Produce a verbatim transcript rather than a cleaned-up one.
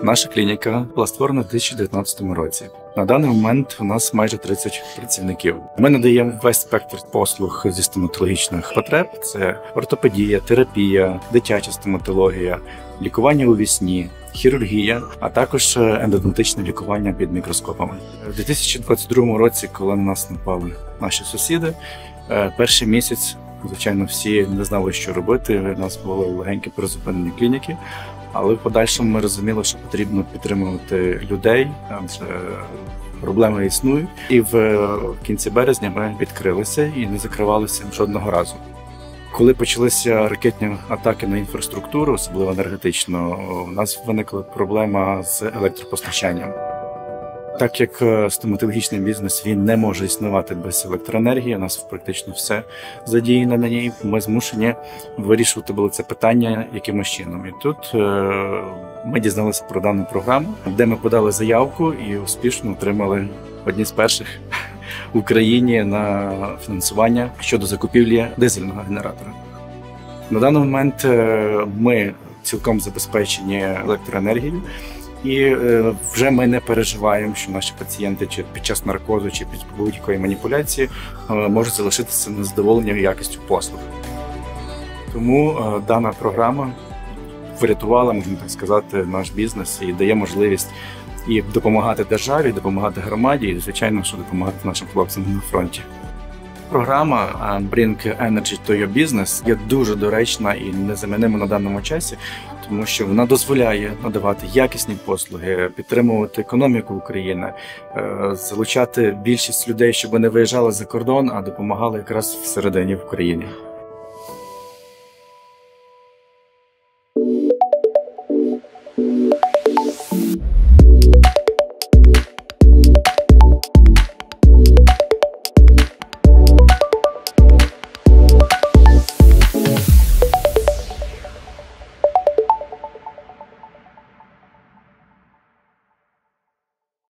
Наша клініка була створена в дві тисячі дев'ятнадцятому році. На даний момент у нас майже тридцять працівників. Ми надаємо весь спектр послуг зі стоматологічних потреб. Це ортопедія, терапія, дитяча стоматологія, лікування у вісні, хірургія, а також ендодонтичне лікування під мікроскопами. У дві тисячі двадцять другому році, коли на нас напали наші сусіди, перший місяць, звичайно, всі не знали, що робити. У нас були легенькі призупинені клініки. Але в подальшому ми розуміли, що потрібно підтримувати людей, адже проблеми існують. І в кінці березня ми відкрилися і не закривалися жодного разу. Коли почалися ракетні атаки на інфраструктуру, особливо енергетичну, у нас виникла проблема з електропостачанням. Так як стоматологічний бізнес він не може існувати без електроенергії, у нас практично все задіяно на ній, ми змушені вирішувати було це питання якимось чином. І тут е ми дізналися про дану програму, де ми подали заявку і успішно отримали одні з перших в Україні на фінансування щодо закупівлі дизельного генератора. На даний момент ми цілком забезпечені електроенергією. І вже ми не переживаємо, що наші пацієнти чи під час наркозу, чи під будь-якої маніпуляції можуть залишитися незадоволені якістю послуг. Тому дана програма врятувала, можна так сказати, наш бізнес і дає можливість і допомагати державі, і допомагати громаді, і, звичайно, що допомагати нашим хлопцям на фронті. Програма Bring Energy to Your Business є дуже доречна і незамінима на даному часі, тому що вона дозволяє надавати якісні послуги, підтримувати економіку України, залучати більшість людей, щоб не виїжджали за кордон, а допомагали якраз всередині в Україні.